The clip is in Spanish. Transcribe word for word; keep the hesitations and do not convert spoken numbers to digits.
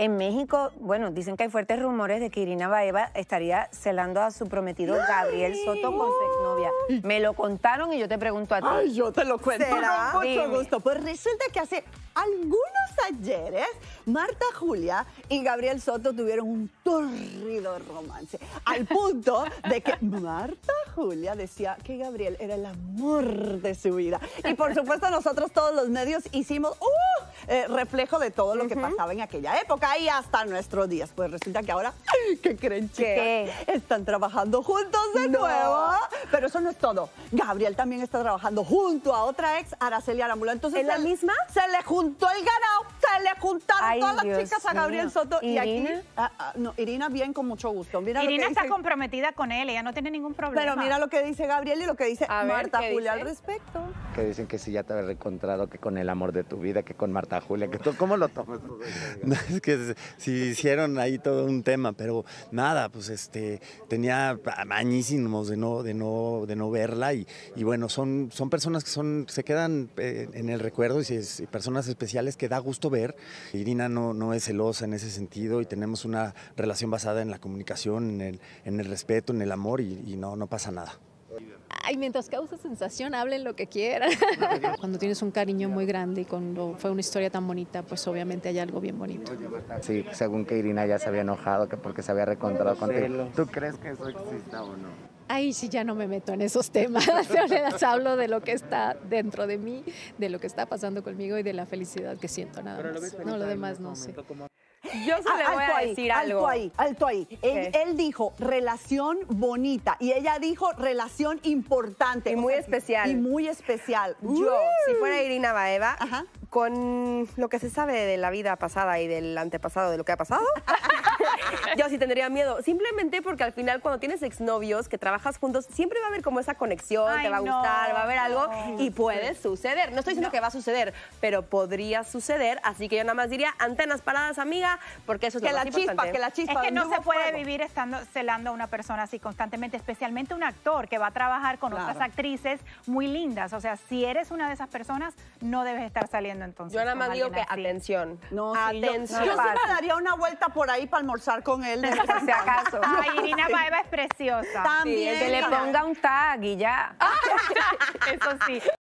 En México, bueno, dicen que hay fuertes rumores de que Irina Baeva estaría celando a su prometido Gabriel Soto con su exnovia. Me lo contaron y yo te pregunto a ti. Ay, yo te lo cuento ¿Será? con mucho Dime. gusto. Pues resulta que hace algunos ayeres, Marta Julia y Gabriel Soto tuvieron un torrido romance. Al punto de que Marta Julia decía que Gabriel era el amor de su vida. Y por supuesto nosotros todos los medios hicimos uh, eh, reflejo de todo lo que uh-huh. pasaba en aquella época y hasta nuestros días. Pues resulta que ahora, ¿qué creen, chicas? ¿Qué? Están trabajando juntos de No. nuevo. Pero eso no es todo. Gabriel también está trabajando junto a otra ex, Araceli Arámbula. Entonces, ¿es la se, misma? Se le juntó el ganado, se le juntaron Ay, todas Dios las chicas a Gabriel mío. Soto. ¿Irina? Y aquí, ah, ah, no, Irina bien, con mucho gusto. Mira Irina lo que está dice, comprometida con él, ella no tiene ningún problema. pero mira lo que dice Gabriel y lo que dice A ver, Marta ¿qué Julia dice? al respecto. Que dicen que si ya te habías reencontrado, que con el amor de tu vida, que con Marta Julia, que tú, ¿cómo lo tomas? No, es que sí hicieron ahí todo un tema, pero nada, pues este, tenía añísimos de no, de no, de no verla y, y bueno, son, son personas que son, se quedan eh, en el recuerdo y, es, y personas especiales que da gusto ver. Irina no, no es celosa en ese sentido y tenemos una relación basada en la comunicación, en el, en el respeto, en el amor y, y no, no pasa nada. Ay, mientras causa sensación, hablen lo que quieran. Cuando tienes un cariño muy grande y cuando fue una historia tan bonita, pues obviamente hay algo bien bonito. Sí, según que Irina ya se había enojado, que porque se había reencontrado contigo. ¿Tú crees que eso exista o no? Ay, sí, ya no me meto en esos temas. Yo les hablo de lo que está dentro de mí, de lo que está pasando conmigo y de la felicidad que siento, nada más. No, lo demás no sé. Yo sí le voy alto a ahí, decir alto algo. ahí, alto ahí. Él, él dijo relación bonita y ella dijo relación importante. Y O muy sea, especial. Y muy especial. Yo, si fuera Irina Baeva, Ajá. con lo que se sabe de la vida pasada y del antepasado de lo que ha pasado, yo sí tendría miedo. Simplemente porque al final cuando tienes exnovios que trabajas juntos, siempre va a haber como esa conexión, Ay, te va a no, gustar, va a haber algo no. y puede suceder. No estoy diciendo No. que va a suceder, pero podría suceder. Así que yo nada más diría antenas paradas, amiga, porque eso es Que lo la más chispa, importante. que la chispa. Es que donde no se hubo puede fuego. vivir estando celando a una persona así constantemente, especialmente un actor que va a trabajar con Claro. otras actrices muy lindas. O sea, si eres una de esas personas, no debes estar saliendo entonces. Yo nada con más digo que alguien así. atención. No, sí, yo- atención. yo, sí me daría una vuelta por ahí para almorzar con él. De Por si acaso. Ay, Irina Baeva es preciosa. También. Que le ponga un tag y ya. Eso sí.